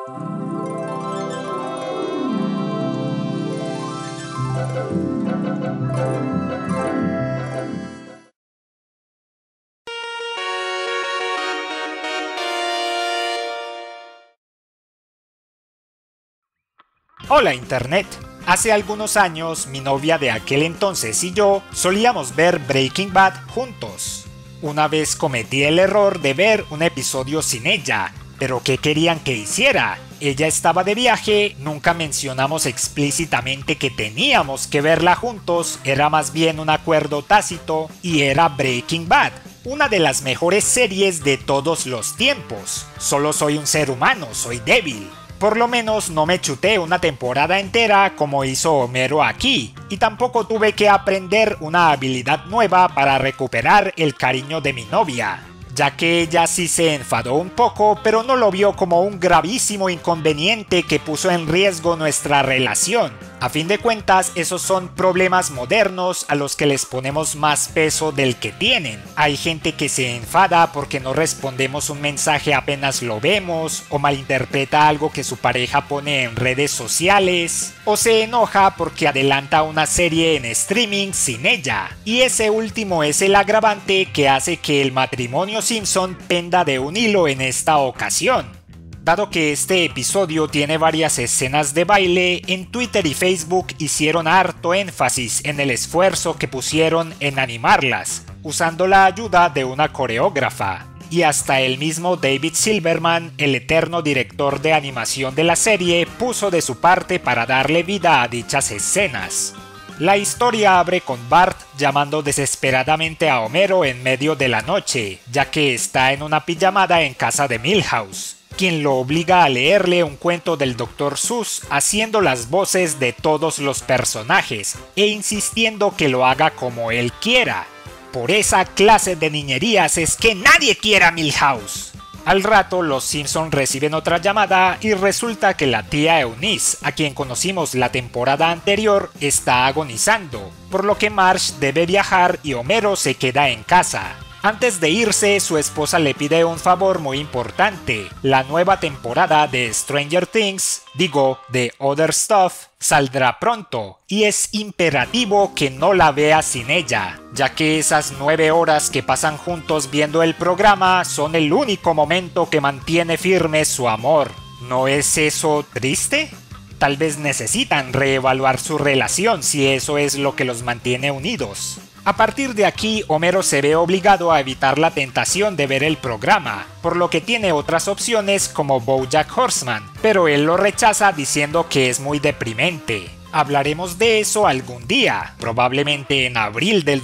Hola Internet. Hace algunos años mi novia de aquel entonces y yo solíamos ver Breaking Bad juntos. Una vez cometí el error de ver un episodio sin ella, pero ¿qué querían que hiciera? Ella estaba de viaje, nunca mencionamos explícitamente que teníamos que verla juntos, era más bien un acuerdo tácito y era Breaking Bad. Una de las mejores series de todos los tiempos. Solo soy un ser humano, soy débil. Por lo menos no me chuté una temporada entera como hizo Homero aquí, y tampoco tuve que aprender una habilidad nueva para recuperar el cariño de mi novia, ya que ella sí se enfadó un poco, pero no lo vio como un gravísimo inconveniente que puso en riesgo nuestra relación. A fin de cuentas, esos son problemas modernos a los que les ponemos más peso del que tienen. Hay gente que se enfada porque no respondemos un mensaje apenas lo vemos, o malinterpreta algo que su pareja pone en redes sociales, o se enoja porque adelanta una serie en streaming sin ella. Y ese último es el agravante que hace que el matrimonio Simpson penda de un hilo en esta ocasión. Dado que este episodio tiene varias escenas de baile, en Twitter y Facebook hicieron harto énfasis en el esfuerzo que pusieron en animarlas, usando la ayuda de una coreógrafa. Y hasta el mismo David Silverman, el eterno director de animación de la serie, puso de su parte para darle vida a dichas escenas. La historia abre con Bart llamando desesperadamente a Homero en medio de la noche, ya que está en una pijamada en casa de Milhouse, quien lo obliga a leerle un cuento del Dr. Seuss haciendo las voces de todos los personajes e insistiendo que lo haga como él quiera. Por esa clase de niñerías es que nadie quiere a Milhouse. Al rato los Simpson reciben otra llamada y resulta que la tía Eunice, a quien conocimos la temporada anterior, está agonizando, por lo que Marge debe viajar y Homero se queda en casa. Antes de irse, su esposa le pide un favor muy importante. La nueva temporada de Stranger Things, de Other Stuff, saldrá pronto, y es imperativo que no la vea sin ella, ya que esas 9 horas que pasan juntos viendo el programa son el único momento que mantiene firme su amor. ¿No es eso triste? Tal vez necesitan reevaluar su relación si eso es lo que los mantiene unidos. A partir de aquí, Homero se ve obligado a evitar la tentación de ver el programa, por lo que tiene otras opciones como BoJack Horseman, pero él lo rechaza diciendo que es muy deprimente. Hablaremos de eso algún día, probablemente en abril del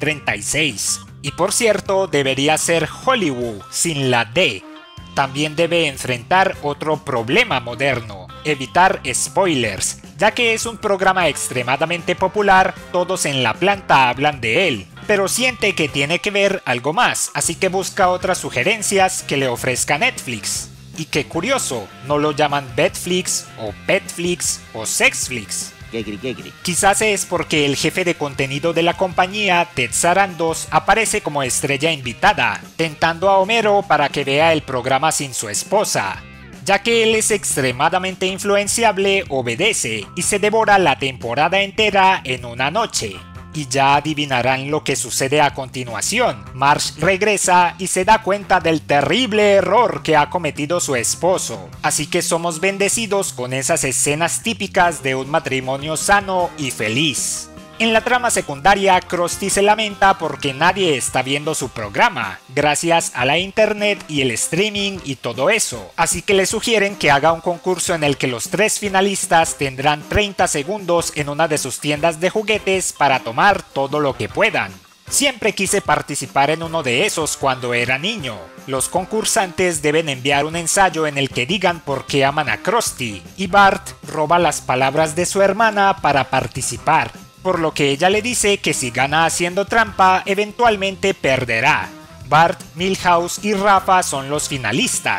2036. Y por cierto, debería ser Hollywood, sin la D. También debe enfrentar otro problema moderno, evitar spoilers. Ya que es un programa extremadamente popular, todos en la planta hablan de él, pero siente que tiene que ver algo más, así que busca otras sugerencias que le ofrezca Netflix. Y qué curioso, no lo llaman Betflix, o Petflix, o Sexflix. Quizás es porque el jefe de contenido de la compañía, Ted Sarandos, aparece como estrella invitada, tentando a Homero para que vea el programa sin su esposa. Ya que él es extremadamente influenciable, obedece y se devora la temporada entera en una noche. Y ya adivinarán lo que sucede a continuación. Marge regresa y se da cuenta del terrible error que ha cometido su esposo. Así que somos bendecidos con esas escenas típicas de un matrimonio sano y feliz. En la trama secundaria, Krusty se lamenta porque nadie está viendo su programa, gracias a la internet y el streaming y todo eso. Así que le sugieren que haga un concurso en el que los 3 finalistas tendrán 30 segundos en una de sus tiendas de juguetes para tomar todo lo que puedan. Siempre quise participar en uno de esos cuando era niño. Los concursantes deben enviar un ensayo en el que digan por qué aman a Krusty, y Bart roba las palabras de su hermana para participar. Por lo que ella le dice que si gana haciendo trampa, eventualmente perderá. Bart, Milhouse y Rafa son los finalistas.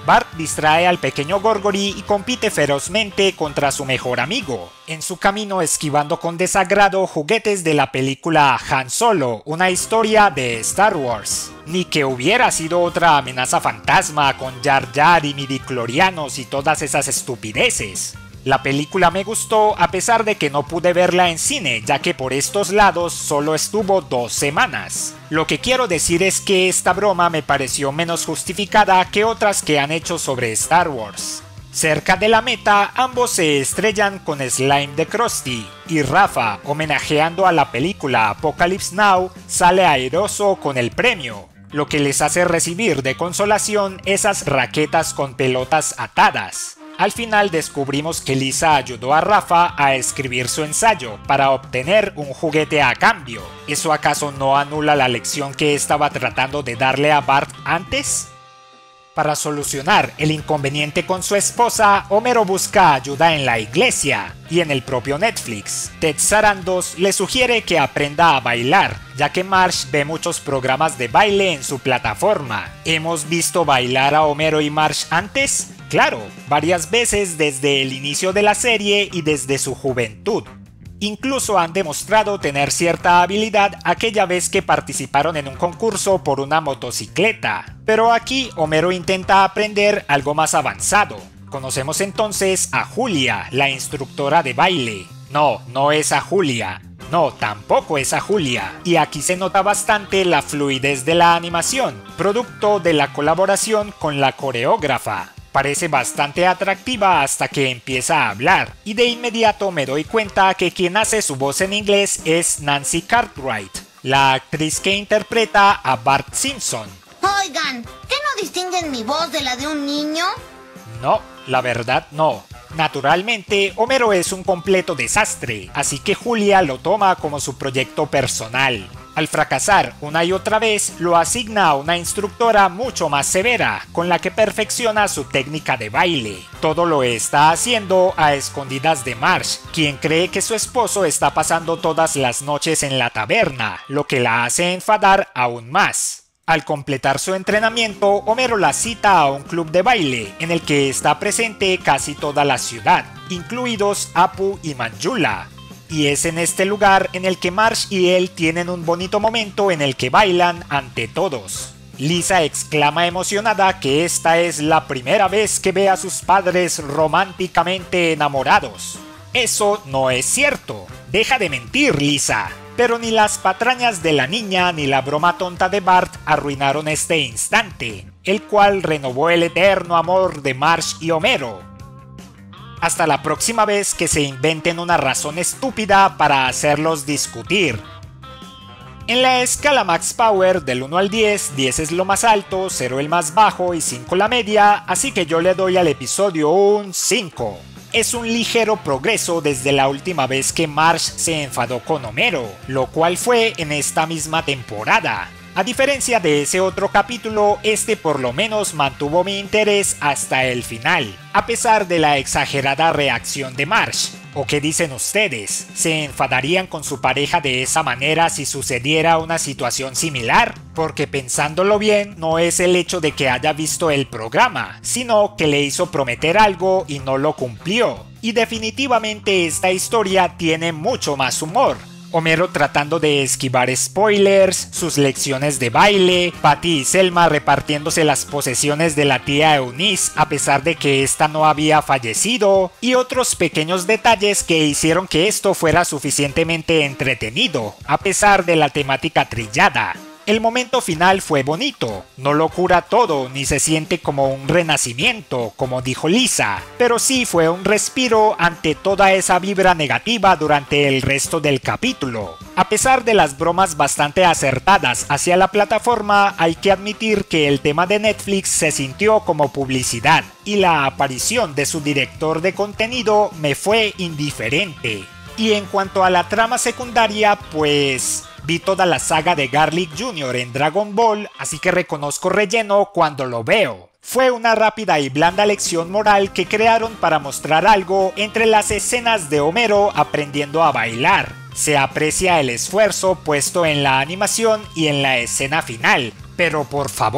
Bart distrae al pequeño Gorgory y compite ferozmente contra su mejor amigo, en su camino esquivando con desagrado juguetes de la película Han Solo, una historia de Star Wars. Ni que hubiera sido otra amenaza fantasma con Jar Jar y midichlorianos y todas esas estupideces. La película me gustó a pesar de que no pude verla en cine, ya que por estos lados solo estuvo 2 semanas. Lo que quiero decir es que esta broma me pareció menos justificada que otras que han hecho sobre Star Wars. Cerca de la meta, ambos se estrellan con slime de Krusty, y Rafa, homenajeando a la película Apocalypse Now, sale airoso con el premio, lo que les hace recibir de consolación esas raquetas con pelotas atadas. Al final descubrimos que Lisa ayudó a Rafa a escribir su ensayo para obtener un juguete a cambio. ¿Eso acaso no anula la lección que estaba tratando de darle a Bart antes? Para solucionar el inconveniente con su esposa, Homero busca ayuda en la iglesia y en el propio Netflix. Ted Sarandos le sugiere que aprenda a bailar, ya que Marge ve muchos programas de baile en su plataforma. ¿Hemos visto bailar a Homero y Marge antes? Claro, varias veces desde el inicio de la serie y desde su juventud. Incluso han demostrado tener cierta habilidad aquella vez que participaron en un concurso por una motocicleta. Pero aquí Homero intenta aprender algo más avanzado. Conocemos entonces a Julia, la instructora de baile. No es a Julia. No, tampoco es a Julia. Y aquí se nota bastante la fluidez de la animación, producto de la colaboración con la coreógrafa. Parece bastante atractiva hasta que empieza a hablar, y de inmediato me doy cuenta que quien hace su voz en inglés es Nancy Cartwright, la actriz que interpreta a Bart Simpson. Oigan, ¿qué no distinguen mi voz de la de un niño? No, la verdad no. Naturalmente, Homero es un completo desastre, así que Julia lo toma como su proyecto personal. Al fracasar una y otra vez, lo asigna a una instructora mucho más severa, con la que perfecciona su técnica de baile. Todo lo está haciendo a escondidas de Marge, quien cree que su esposo está pasando todas las noches en la taberna, lo que la hace enfadar aún más. Al completar su entrenamiento, Homero la cita a un club de baile, en el que está presente casi toda la ciudad, incluidos Apu y Manjula. Y es en este lugar en el que Marge y él tienen un bonito momento en el que bailan ante todos. Lisa exclama emocionada que esta es la primera vez que ve a sus padres románticamente enamorados. Eso no es cierto. Deja de mentir, Lisa. Pero ni las patrañas de la niña ni la broma tonta de Bart arruinaron este instante, el cual renovó el eterno amor de Marge y Homero. Hasta la próxima vez que se inventen una razón estúpida para hacerlos discutir. En la escala Max Power del 1 al 10, 10 es lo más alto, 0 el más bajo y 5 la media, así que yo le doy al episodio un 5. Es un ligero progreso desde la última vez que Marge se enfadó con Homero, lo cual fue en esta misma temporada. A diferencia de ese otro capítulo, este por lo menos mantuvo mi interés hasta el final, a pesar de la exagerada reacción de Marge. ¿O qué dicen ustedes? ¿Se enfadarían con su pareja de esa manera si sucediera una situación similar? Porque pensándolo bien, no es el hecho de que haya visto el programa, sino que le hizo prometer algo y no lo cumplió. Y definitivamente esta historia tiene mucho más humor. Homero tratando de esquivar spoilers, sus lecciones de baile, Patty y Selma repartiéndose las posesiones de la tía Eunice a pesar de que ésta no había fallecido, y otros pequeños detalles que hicieron que esto fuera suficientemente entretenido, a pesar de la temática trillada. El momento final fue bonito, no lo cura todo ni se siente como un renacimiento, como dijo Lisa, pero sí fue un respiro ante toda esa vibra negativa durante el resto del capítulo. A pesar de las bromas bastante acertadas hacia la plataforma, hay que admitir que el tema de Netflix se sintió como publicidad, y la aparición de su director de contenido me fue indiferente. Y en cuanto a la trama secundaria, pues vi toda la saga de Garlic Jr. en Dragon Ball, así que reconozco relleno cuando lo veo. Fue una rápida y blanda lección moral que crearon para mostrar algo entre las escenas de Homero aprendiendo a bailar. Se aprecia el esfuerzo puesto en la animación y en la escena final, pero por favor,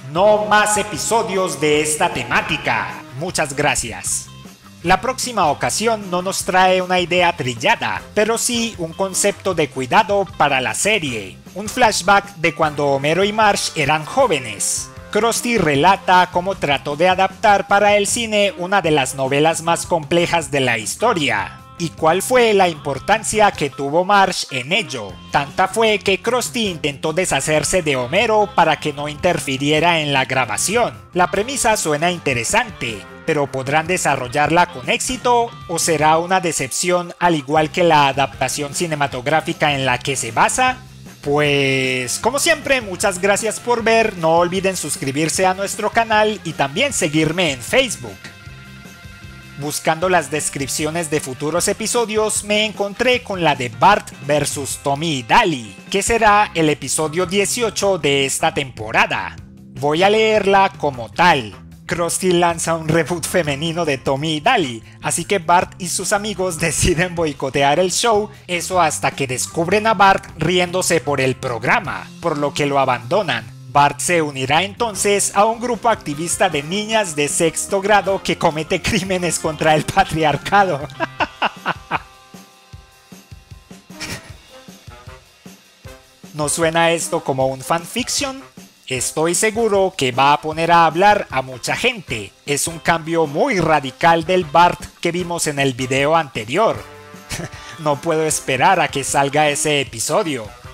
No más episodios de esta temática. Muchas gracias. La próxima ocasión no nos trae una idea trillada, pero sí un concepto de cuidado para la serie. Un flashback de cuando Homero y Marge eran jóvenes. Krusty relata cómo trató de adaptar para el cine una de las novelas más complejas de la historia, y cuál fue la importancia que tuvo Marge en ello. Tanta fue que Krusty intentó deshacerse de Homero para que no interfiriera en la grabación. La premisa suena interesante, pero ¿podrán desarrollarla con éxito o será una decepción al igual que la adaptación cinematográfica en la que se basa? Pues, como siempre, muchas gracias por ver, no olviden suscribirse a nuestro canal y también seguirme en Facebook. Buscando las descripciones de futuros episodios me encontré con la de Bart vs Tommy y Daly, que será el episodio 18 de esta temporada. Voy a leerla como tal. Krusty lanza un reboot femenino de Tommy y Daly, así que Bart y sus amigos deciden boicotear el show, eso hasta que descubren a Bart riéndose por el programa, por lo que lo abandonan. Bart se unirá entonces a un grupo activista de niñas de sexto grado que comete crímenes contra el patriarcado. ¿No suena esto como un fanfiction? Estoy seguro que va a poner a hablar a mucha gente. Es un cambio muy radical del Bart que vimos en el video anterior. No puedo esperar a que salga ese episodio.